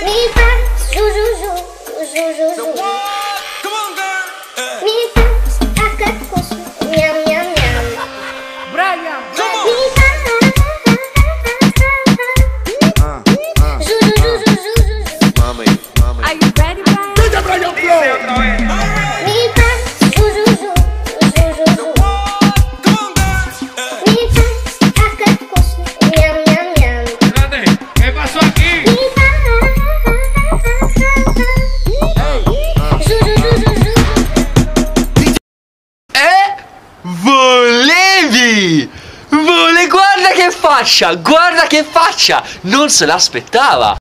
Mi fa su su su su su su. Mi fa accacoso, miam miam miam. Brian, Mi fa su su su su su su. are you ready, Brian? Mi fa su su su su su su. Mi fa accacoso, miam miam miam. Espérate, ¿qué pasó aquí? Mi fa su su su su su. Volevi! Guarda che faccia! Guarda che faccia! Non se l'aspettava!